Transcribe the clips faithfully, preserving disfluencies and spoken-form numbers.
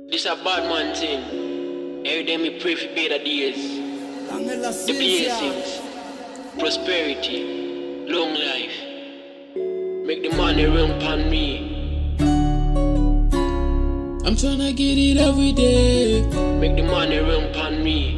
This a bad man thing. Every day me pray for better days. The blessings, prosperity, long life. Make the money run pon me. I'm tryna get it every day. Make the money run pon me.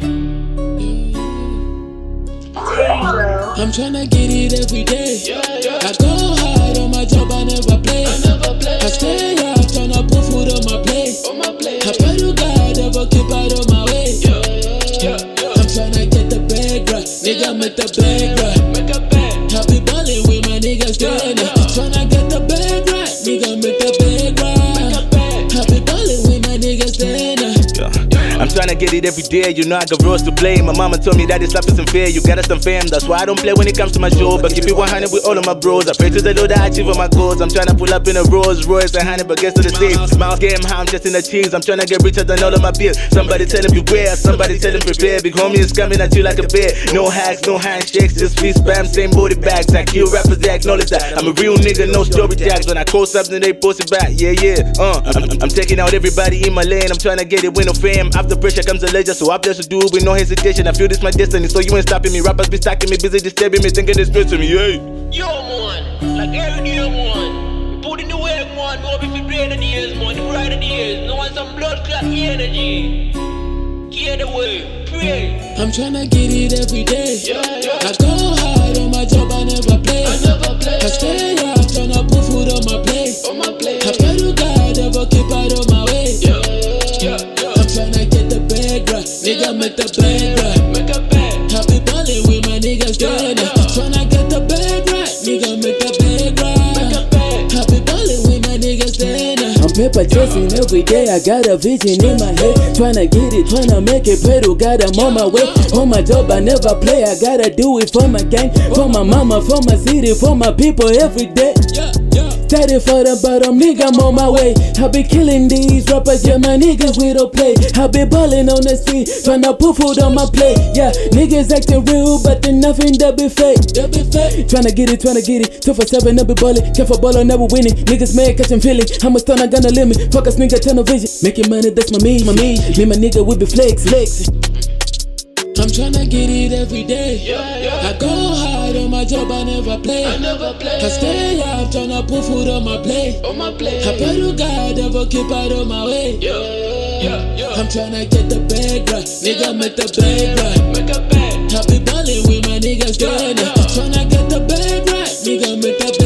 I'm tryna get it every day. Yeah, yeah. I go hard on my job, I never play. I never play. I stay up, tryna put food on my plate. On my plate. I pray to God, never keep out of my way. Yeah, yeah, yeah. I'm tryna get the bag right, nigga, make the bag right. Make a bag. I be ballin' with my niggas doing it. Tryna get the bag right, nigga, make the bag right. Make a bag. I be ballin' with my niggas doing it. I'm tryna get it every day, you know I got roles to play. My mama told me that this life isn't fair, you gotta stand firm. That's why I don't play when it comes to my show, but keep it one hundred with all of my bros. I pray to the Lord that I achieve all my goals. I'm tryna pull up in a Rolls Royce and hand it back to the stage. Smile game, how I'm just in the cheese. I'm tryna get richer than all of my peers. Somebody tell him beware, somebody tell him prepare. Big homie is coming at you like a bear. No hacks, no handshakes, just free spam, same body bags. I kill rappers, they acknowledge that I'm a real nigga, no story tags. When I call something, they post it back. Yeah, yeah, uh I'm, I'm taking out everybody in my lane. I'm tryna get it with no fame. After pressure comes a legend, so I bless to do with no hesitation. I feel this my destiny, so you ain't stopping me. Rappers be stacking me, busy disturbing me, thinking this straight to me, yeah. Yo, man, like every day, man. Put in the work, man. We hope if you play the years, man. The brighter years. No one some blood clot energy. Get the way, pray. I'm tryna get it every day. Yeah, yeah. I go hard on my job, I never play. I never play. I stay up, tryna put food on my plate. On my plate. I pray to God, never keep out of my way. Yeah, yeah, yeah. I'm tryna get the bag right, nigga, make the bag right. Make a bag. I be ballin' with my niggas doing it. Tryna get the bag right, nigga, make the bag right. Make a bag. I be ballin' with my niggas doing it. I'm paper chasing every day, I got a vision in my head. Tryna get it, tryna make it, pray to God, I'm on my way. On my job, I never play, I gotta do it for my gang, for my mama, for my city, for my people every day. Yeah, yeah. Steady for the bottom, nigga, I'm on my way. I be killing these rappers, yeah, my niggas, we don't play. I be ballin' on the street, tryna put food on my plate. Yeah, niggas acting real, but then nothing that be fake. That be fake. Tryna get it, tryna get it, two for seven, I be ballin'. Care for ballin', never winning. Niggas mad, catching feeling. I'm a stunner, gonna limit. Focus, nigga, tunnel vision. Making money, that's my me, my me. Me, my nigga, we be flex, flex. I'm tryna get it every day. Yeah, yeah. I go hard on my job, I never play. I never play. I stay up, tryna put food on my plate. On my plate. I pray to God, never keep out of my way. Yeah, yeah, yeah. I'm tryna get the bag right, nigga, make the bag right. Make a bag. I be ballin' with my niggas doing it. Tryna get the bag right, nigga, make the